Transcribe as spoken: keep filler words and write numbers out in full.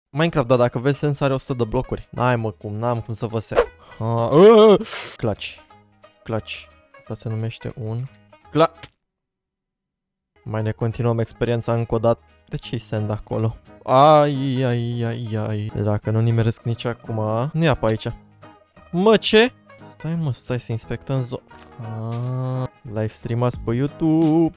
Minecraft, dar dacă vezi sens are o sută de blocuri. N-ai mă cum, n-am cum să vă se... Uh, Clutch. Clutch. Asta se numește un... Cla... Mai ne continuăm experiența încă o dată. De ce-i sand acolo? Ai, ai, ai, ai. Dacă nu nimeresc nici acum... Nu ia pe aici. Mă, ce? Stai mă, stai să inspectăm zo... Live streamați pe YouTube.